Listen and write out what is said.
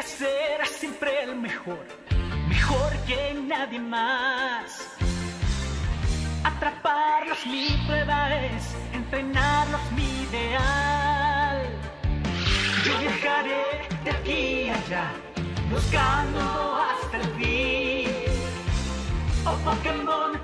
ser siempre el mejor, mejor que nadie más. Atraparlos mi prueba es, entrenarlos mi ideal. Yo viajaré de aquí a allá, buscando hasta el fin. Oh Pokémon,